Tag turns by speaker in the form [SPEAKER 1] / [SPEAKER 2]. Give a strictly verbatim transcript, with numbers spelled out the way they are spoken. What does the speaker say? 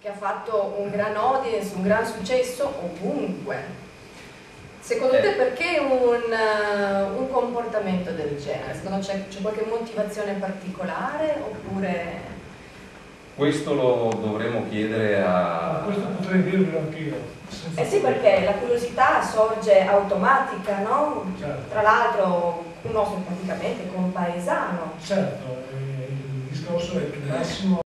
[SPEAKER 1] che ha fatto un gran audience, un gran successo ovunque. Secondo te perché un, uh, un comportamento del genere? Secondo te c'è qualche motivazione particolare oppure...
[SPEAKER 2] Questo lo dovremmo chiedere a...
[SPEAKER 3] Ma questo potrei dirvelo anch'io.
[SPEAKER 1] Eh sì, perché la curiosità sorge automatica, no?
[SPEAKER 3] Certo.
[SPEAKER 1] Tra l'altro un nostro praticamente compaesano.
[SPEAKER 3] Certo, eh, il discorso è che Massimo